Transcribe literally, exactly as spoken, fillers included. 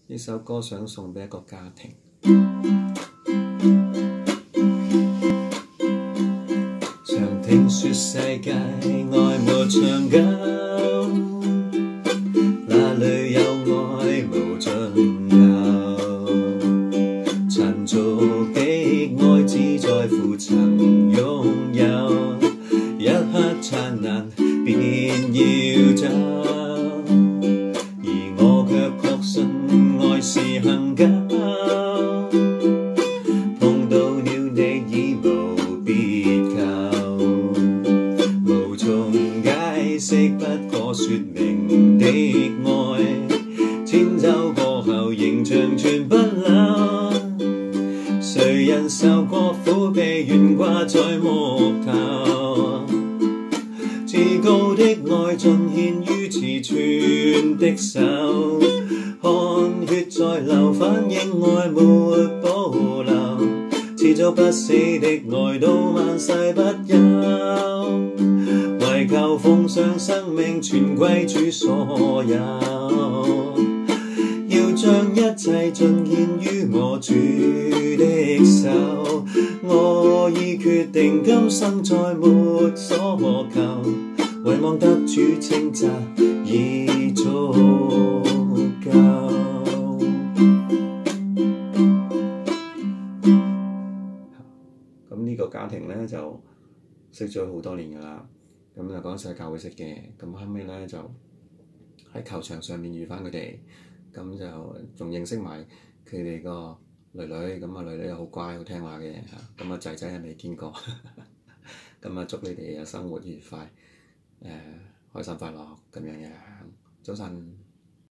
呢首歌想送俾一個家庭。常聽說世界愛沒長久，哪裏有愛無盡頭？塵俗的愛只在乎曾擁有，一刻燦爛便要走。而我卻確信愛是恆久，碰到了你已無別求，無從解釋不可説明的愛，千秋過後仍長存不朽。誰人受過苦被懸掛在木頭？至高的愛盡獻於慈寸的手，汗血在流，反映愛沒保留。遲早不死的愛到萬世不休，為求奉上生命全歸主所有。要將一切盡獻於我主的手，我已決定今生再沒所求，唯望得主稱讚已足夠。咁呢個家庭呢，就識咗好多年㗎啦，咁就嗰陣時喺教會識嘅，咁後尾呢，就喺球場上面遇翻佢哋。咁就仲認識埋佢哋個女女，咁啊女女又好乖好聽話嘅嚇，咁啊仔仔係未見過，咁啊祝你哋生活愉快，誒、呃、開心快樂咁樣樣，早晨。